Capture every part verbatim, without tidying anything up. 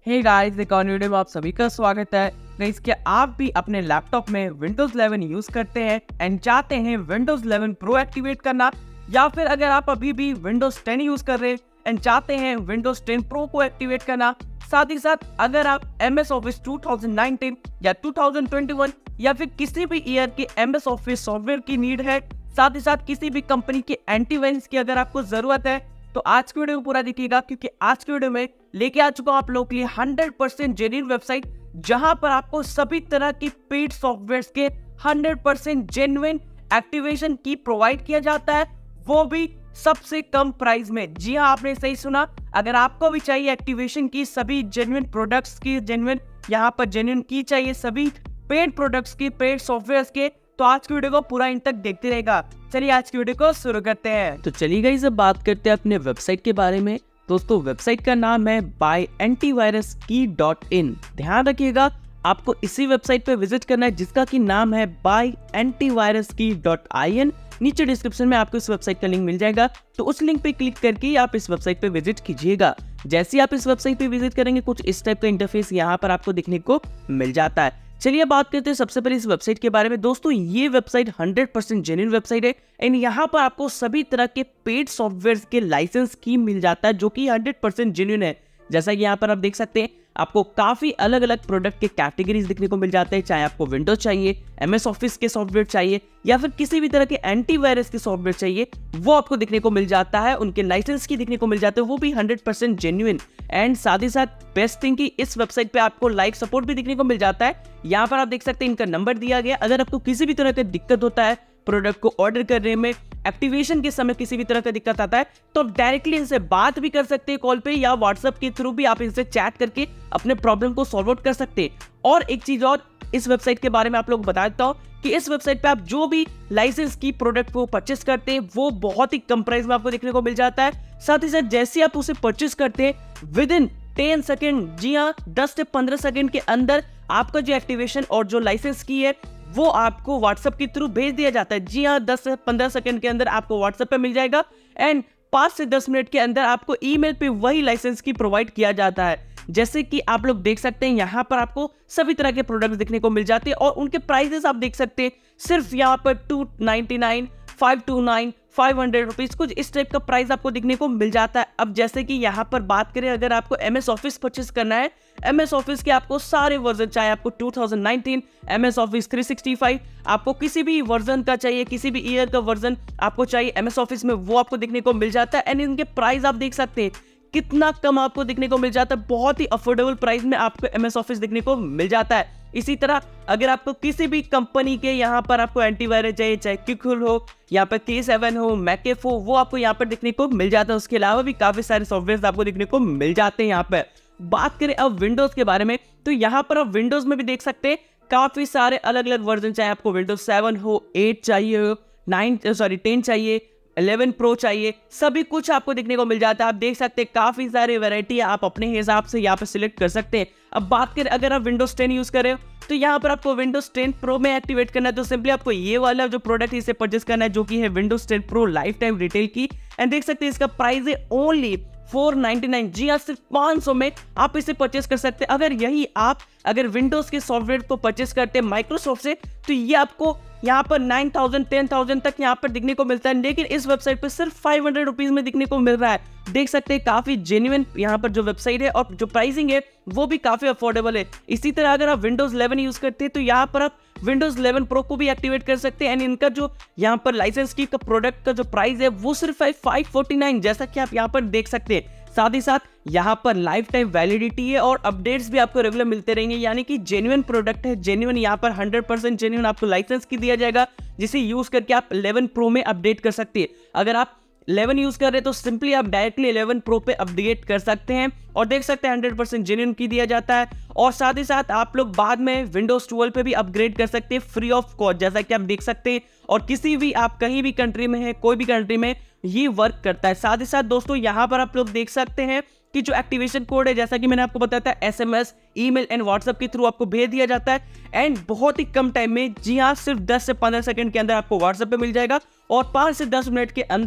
Hey guys, एक और video में आप सभी का स्वागत है। गाइस, क्या आप भी अपने लैपटॉप में विंडोज इलेवन यूज करते हैं एंड चाहते हैं विंडोज इलेवन प्रो एक्टिवेट करना, या फिर अगर आप अभी भी विंडोज टेन यूज कर रहे हैं एंड चाहते हैं विंडोज टेन प्रो को एक्टिवेट करना, साथ ही साथ अगर आप M S office two thousand nineteen या टू थाउजेंड ट्वेंटी वन या फिर किसी भी ईयर के एम एस ऑफिस सॉफ्टवेयर की नीड है, साथ ही साथ किसी भी कंपनी के एंटीवायरस की अगर आपको जरूरत है, तो आज की वीडियो पूरा देखिएगा, क्योंकि आज की वीडियो में लेके आ चुका हूं आप लोगों के लिए हंड्रेड परसेंट जेन्युइन वेबसाइट, जहां पर आपको सभी तरह की पेड सॉफ्टवेयर्स के हंड्रेड परसेंट जेन्युइन एक्टिवेशन की प्रोवाइड किया जाता है, वो भी सबसे कम प्राइस में। जी हाँ, आपने सही सुना। अगर आपको भी चाहिए एक्टिवेशन की सभी जेन्युइन प्रोडक्ट्स की जेन्युइन यहाँ पर जेन्युइन की चाहिए सभी पेड प्रोडक्ट्स की पेड सॉफ्टवेयर्स के, तो आज की वीडियो को पूरा इन तक देखते रहेगा। चलिए आज की वीडियो को शुरू करते हैं। तो चलिए गाइस, अब बात करते हैं अपने वेबसाइट के बारे में। दोस्तों, वेबसाइट का नाम है buy antivirus key dot in. ध्यान रखिएगा, आपको इसी वेबसाइट पे विजिट करना है, जिसका की नाम है buy antivirus key dot I N. नीचे डिस्क्रिप्शन में आपको इस वेबसाइट का लिंक मिल जाएगा, तो उस लिंक पे क्लिक करके आप इस वेबसाइट पे विजिट कीजिएगा। जैसे ही आप इस वेबसाइट पे विजिट करेंगे, कुछ इस टाइप का इंटरफेस यहाँ पर आपको देखने को मिल जाता है। चलिए बात करते हैं सबसे पहले इस वेबसाइट के बारे में। दोस्तों, ये website hundred percent genuine website है एंड यहाँ पर आपको सभी तरह के पेड सॉफ्टवेयर के लाइसेंस की मिल जाता है, जो कि हंड्रेड परसेंट जेन्युइन है। जैसा कि यहाँ पर आप देख सकते हैं, आपको काफी अलग अलग प्रोडक्ट के कैटेगरीज देखने को मिल जाते हैं। चाहे आपको विंडोज चाहिए, एमएस ऑफिस के सॉफ्टवेयर चाहिए, या फिर किसी भी तरह के एंटीवायरस के सॉफ्टवेयर चाहिए, वो आपको देखने को मिल जाता है। उनके लाइसेंस की देखने को मिल जाते हैं, वो भी हंड्रेड परसेंट जेन्युइन। एंड साथ ही साथ बेस्ट थिंग की इस वेबसाइट पे आपको लाइव सपोर्ट भी देखने को मिल जाता है। यहाँ पर आप देख सकते हैं, इनका नंबर दिया गया। अगर आपको किसी भी तरह का दिक्कत होता है प्रोडक्ट को ऑर्डर करने में, एक्टिवेशन के समय किसी भी तरह का दिक्कत आता है, तो आप डायरेक्टली इनसे बात भी कर सकते हैं कॉल पे, या व्हाट्सएप के थ्रू भी आप इनसे चैट करके अपने प्रॉब्लम को सॉल्व आउट कर सकते हैं। और एक चीज और इस वेबसाइट के बारे में आप लोग बता देता हूं कि इस वेबसाइट पे आप जो भी लाइसेंस की प्रोडक्ट को परचेस करते हैं, वो बहुत ही कम प्राइस में आपको देखने को मिल जाता है। साथ ही साथ जैसे आप उसे परचेस करते हैं, विद इन टेन सेकेंड, जी हाँ, दस से पंद्रह सेकेंड के अंदर आपका जो एक्टिवेशन और जो लाइसेंस की है, वो आपको व्हाट्सएप के थ्रू भेज दिया जाता है। जी हाँ, दस से पंद्रह सेकंड के अंदर आपको व्हाट्सएप पे मिल जाएगा एंड पाँच से दस मिनट के अंदर आपको ईमेल पे वही लाइसेंस की प्रोवाइड किया जाता है। जैसे कि आप लोग देख सकते हैं, यहाँ पर आपको सभी तरह के प्रोडक्ट्स देखने को मिल जाते हैं और उनके प्राइसेस आप देख सकते हैं, सिर्फ यहाँ पर two ninety nine, five two nine, five hundred rupees, कुछ इस टाइप का प्राइस आपको देखने को मिल जाता है। अब जैसे कि यहाँ पर बात करें, अगर आपको एमएस ऑफिस परचेस करना है, एमएस ऑफिस के आपको सारे वर्जन, चाहे आपको two thousand nineteen, MS Office three sixty five, आपको किसी भी वर्जन का चाहिए, किसी भी ईयर का वर्जन आपको चाहिए एमएस ऑफिस में, वो आपको देखने को मिल जाता है। एंड इनके प्राइस आप देख सकते हैं कितना कम आपको देखने को मिल जाता है, बहुत ही अफोर्डेबल प्राइस में आपको एमएस ऑफिस देखने को मिल जाता है। इसी तरह अगर आपको किसी भी कंपनी के यहाँ पर आपको एंटीवायरस चाहिए, चाहे क्विकहुल हो, यहाँ पर के सेवन हो, मैकेफ हो, वो आपको यहाँ पर देखने को मिल जाता है। उसके अलावा भी काफी सारे सॉफ्टवेयर आपको देखने को मिल जाते हैं। यहाँ पर बात करें अब विंडोज के बारे में, तो यहाँ पर आप विंडोज में भी देख सकते हैं काफी सारे अलग अलग वर्जन, चाहे आपको विंडोज सेवन हो, एट चाहिए हो, नाइन सॉरी टेन चाहिए, इलेवन प्रो चाहिए, सभी कुछ आपको देखने को मिल जाता है। आप देख सकते हैं काफी सारी वैरायटी आप अपने हिसाब से यहाँ पर सिलेक्ट कर सकते हैं। अब बात करें अगर आप विंडोज टेन यूज करें, तो यहाँ पर आपको विंडोज टेन प्रो में एक्टिवेट करना है, तो सिंपली आपको ये वाला जो प्रोडक्ट है इसे परचेस करना है, जो कि है Windows ten Pro life time retail की। एंड देख सकते हैं इसका प्राइस है ओनली फोर नाइनटी नाइन। जी हाँ, सिर्फ पाँच सौ में आप इसे परचेस कर सकते हैं। अगर यही आप अगर विंडोज के सॉफ्टवेयर को परचेस करते हैं माइक्रोसॉफ्ट से, तो ये आपको यहाँ पर नाइन थाउजेंड, टेन थाउजेंड तक यहाँ पर दिखने को मिलता है, लेकिन इस वेबसाइट पर सिर्फ फाइव हंड्रेड रुपीज में दिखने को मिल रहा है। देख सकते हैं काफी जेन्युइन यहाँ पर जो वेबसाइट है, और जो प्राइसिंग है वो भी काफी अफोर्डेबल है। इसी तरह अगर आप विंडोज इलेवन यूज करते हैं, तो यहाँ पर आप विंडोज इलेवन प्रो को भी एक्टिवेट कर सकते हैं। एंड इनका जो यहाँ पर लाइसेंस की का प्रोडक्ट का जो प्राइस है, वो सिर्फ है फाइव फोर्टी नाइन, जैसा कि आप यहाँ पर देख सकते हैं। साथ ही साथ यहाँ पर लाइफ टाइम वैलिडिटी है और अपडेट्स भी आपको रेगुलर मिलते रहेंगे, यानी कि जेन्युइन प्रोडक्ट है, जेन्युइन यहाँ पर हंड्रेड परसेंट जेन्युइन आपको लाइसेंस की दिया जाएगा, जिसे यूज करके आप इलेवन प्रो में अपडेट कर सकते हैं। अगर आप इलेवन यूज कर रहे हैं, तो सिंपली आप डायरेक्टली इलेवन प्रो पे अपडेट कर सकते हैं, और देख सकते हैं हंड्रेड परसेंट जेन्युइन की दिया जाता है। और साथ ही साथ आप लोग बाद में विंडोज ट्वेल्व पे भी अपग्रेड कर सकते हैं फ्री ऑफ कॉस्ट, जैसा कि आप देख सकते हैं। और किसी भी आप कहीं भी कंट्री में है, कोई भी कंट्री में ये वर्क करता है। साथ ही साथ दोस्तों, यहाँ पर आप लोग देख सकते हैं कि जो एक्टिवेशन कोड है, जैसा कि मैंने आपको बताया था, एसएमएस, ईमेल एंड व्हाट्सएप के थ्रू आपको भेज दिया जाता है। एंड बहुत ही कम टाइम में, जी हाँ, सिर्फ दस से पंद्रह सेकंड के अंदर आपको व्हाट्सएप पे मिल जाएगा, और पाँच से दस मिनट के अंदर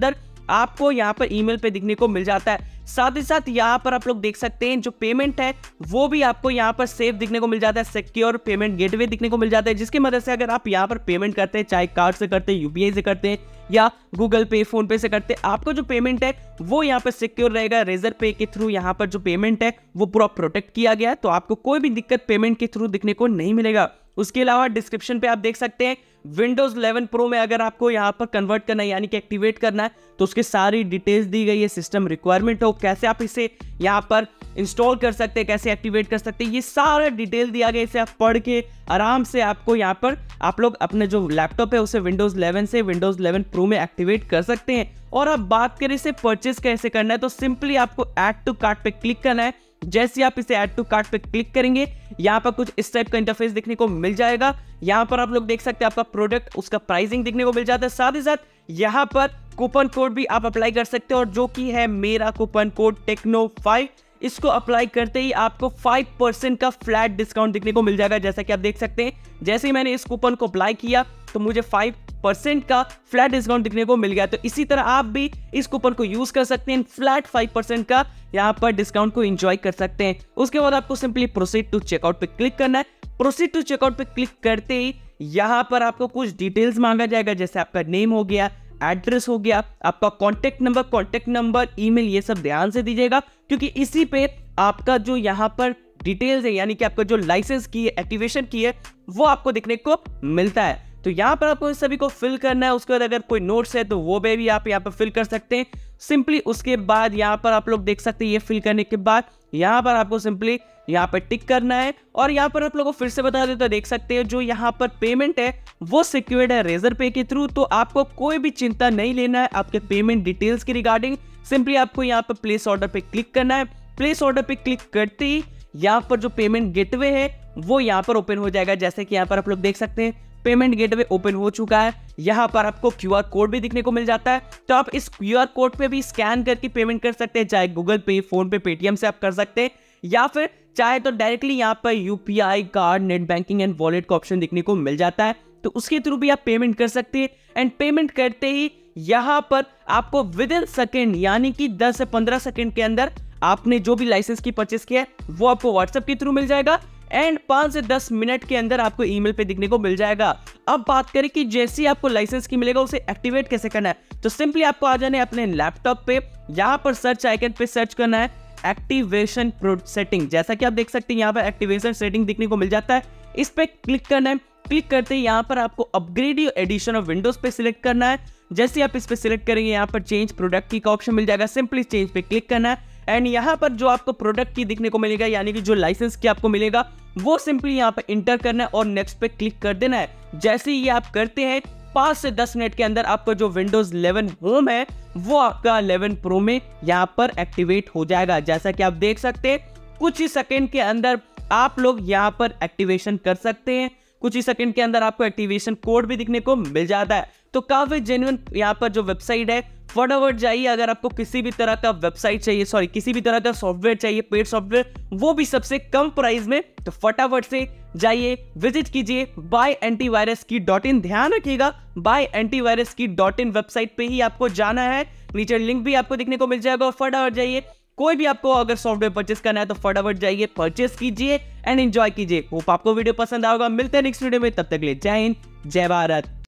आपको यहाँ पर ईमेल पे दिखने को मिल जाता है। साथ ही साथ यहाँ पर आप लोग देख सकते हैं जो पेमेंट है वो भी आपको यहाँ पर सेफ दिखने को मिल जाता है, सिक्योर पेमेंट गेटवे दिखने को मिल जाता है, जिसकी मदद से अगर आप यहाँ पर पेमेंट करते हैं, चाहे कार्ड से करते हैं, यूपीआई से करते हैं या गूगल पे, फोन पे से करते हैं, आपको जो पेमेंट है वो यहाँ पर सिक्योर रहेगा। रेजर पे के थ्रू यहाँ पर जो पेमेंट है वो पूरा प्रोटेक्ट किया गया है, तो आपको कोई भी दिक्कत पेमेंट के थ्रू दिखने को नहीं मिलेगा। उसके अलावा डिस्क्रिप्शन पे आप देख सकते हैं विंडोज इलेवन प्रो में अगर आपको यहाँ पर कन्वर्ट करना है यानी कि एक्टिवेट करना है तो उसकी सारी डिटेल्स दी गई है, सिस्टम रिक्वायरमेंट हो, कैसे आप इसे यहाँ पर इंस्टॉल कर सकते हैं, कैसे एक्टिवेट कर सकते हैं, ये सारा डिटेल दिया गया। इसे आप पढ़ के आराम से आपको यहाँ पर आप लोग अपने जो लैपटॉप है उसे विंडोज इलेवन से विंडोज इलेवन प्रो में एक्टिवेट कर सकते हैं। और अब बात करें इसे परचेस कैसे करना है, तो सिंपली आपको ऐड टू कार्ट पे क्लिक करना है। जैसे आप इसे ऐड टू कार्ट पे क्लिक करेंगे यहाँ पर कुछ इस टाइप का इंटरफेस देखने को मिल जाएगा। यहाँ पर आप लोग देख सकते हैं आपका प्रोडक्ट, उसका प्राइसिंग देखने को मिल जाता है। साथ ही साथ यहाँ पर कूपन कोड भी आप अप्लाई कर सकते हो और जो कि है मेरा कूपन कोड टेक्नो फाइव। इसको अप्लाई करते ही आपको फाइव परसेंट का फ्लैट डिस्काउंट दिखने को मिल जाएगा। जैसा कि आप देख सकते हैं जैसे ही मैंने इस कूपन को अप्लाई किया तो मुझे फाइव परसेंट का फ्लैट डिस्काउंट दिखने को मिल गया। तो इसी तरह आप भी इस कूपन को यूज कर सकते हैं, फ्लैट फाइव परसेंट का यहाँ पर डिस्काउंट को एंजॉय कर सकते हैं। उसके बाद आपको सिंपली प्रोसीड टू चेकआउट पे क्लिक करना है। प्रोसीड टू चेकआउट पे क्लिक करते ही यहाँ पर आपको कुछ डिटेल्स मांगा जाएगा, जैसे आपका नेम हो गया, एड्रेस हो गया, आपका contact number, contact number, email, ये सब ध्यान से दीजिएगा क्योंकि इसी पे आपका जो यहाँ पर डिटेल्स है यानी कि आपका जो लाइसेंस की है, एक्टिवेशन की है, वो आपको दिखने को मिलता है। तो यहाँ पर आपको इस सभी को फिल करना है। उसके बाद अगर कोई नोट्स है तो वो भी आप यहाँ पर फिल कर सकते हैं सिंपली। उसके बाद यहाँ पर आप लोग देख सकते हैं ये फिल करने के बाद यहाँ पर आपको सिंपली यहाँ पर टिक करना है। और यहाँ पर आप लोगों को फिर से बता देता, देख सकते हैं जो यहाँ पर पेमेंट है वो सिक्योर्ड है रेजर पे के थ्रू, तो आपको कोई भी चिंता नहीं लेना है आपके पेमेंट डिटेल्स की रिगार्डिंग। सिंपली आपको यहाँ पर प्लेस ऑर्डर पे क्लिक करना है। प्लेस ऑर्डर पे क्लिक करते ही यहाँ पर जो पेमेंट गेटवे है वो यहाँ पर ओपन हो जाएगा। जैसे कि यहाँ पर आप लोग देख सकते हैं पेमेंट गेटवे ओपन हो चुका है। यहाँ पर आपको क्यूआर कोड भी दिखने को मिल जाता है, तो आप इस क्यूआर कोड पे भी स्कैन करके पेमेंट कर सकते हैं, चाहे गूगल पे, फोन पे, पेटीएम से आप कर सकते हैं या फिर चाहे तो डायरेक्टली यहाँ पर UPI, card, net banking and wallet का ऑप्शन दिखने को मिल जाता है, तो उसके थ्रू भी आप पेमेंट कर सकते हैं। एंड पेमेंट करते ही यहाँ पर आपको विद इन सेकेंड यानी कि दस से पंद्रह सेकेंड के अंदर आपने जो भी लाइसेंस की परचेस किया है वो आपको व्हाट्सएप के थ्रू मिल जाएगा एंड पाँच से दस मिनट के अंदर आपको ईमेल पे दिखने को मिल जाएगा। अब बात करें कि जैसे ही आपको लाइसेंस की मिलेगा उसे एक्टिवेट कैसे करना है, तो सिंपली आपको आ जाना है अपने लैपटॉप पे, यहाँ पर सर्च आइकन पे सर्च करना है एक्टिवेशन प्रो सेटिंग। जैसा कि आप देख सकते हैं यहाँ पर एक्टिवेशन सेटिंग दिखने को मिल जाता है, इस पे क्लिक करना है। क्लिक करते ही यहाँ पर आपको upgrade your edition of Windows पे सिलेक्ट करना है। जैसे ही आप इस पे सिलेक्ट करेंगे यहाँ पर चेंज प्रोडक्ट की का ऑप्शन मिल जाएगा, सिंपली चेंज पे क्लिक करना है एंड यहाँ पर जो आपको प्रोडक्ट की दिखने को मिलेगा यानी कि जो लाइसेंस की आपको मिलेगा वो सिंपली यहाँ पर इंटर करना है और नेक्स्ट पे क्लिक कर देना है। जैसे ही ये आप करते हैं पाँच से दस मिनट के अंदर आपका जो विंडोज इलेवन होम है वो आपका इलेवन प्रो में यहाँ पर एक्टिवेट हो जाएगा। जैसा कि आप देख सकते हैं कुछ ही सेकंड के अंदर आप लोग यहाँ पर एक्टिवेशन कर सकते हैं, कुछ ही सेकंड के अंदर आपको एक्टिवेशन कोड भी दिखने को मिल जाता है। तो काफी जेन्युइन यहाँ पर जो वेबसाइट है, फटाफट जाइए। अगर आपको किसी भी तरह का वेबसाइट चाहिए, सॉरी किसी भी तरह का सॉफ्टवेयर चाहिए, पेड सॉफ्टवेयर, वो भी सबसे कम प्राइस में, तो फटाफट से जाइए, विजिट कीजिए buy antivirus key dot in. ध्यान रखिएगा buy antivirus key dot in website पे ही आपको जाना है, नीचे लिंक भी आपको दिखने को मिल जाएगा और फटाफट जाइए। कोई भी आपको अगर सॉफ्टवेयर परचेस करना है तो फटाफट जाइए, परचेस कीजिए एंड एंजॉय कीजिए। होप आपको वीडियो पसंद आएगा। मिलते हैं नेक्स्ट वीडियो में, तब तक के लिए जय हिंद, जय भारत।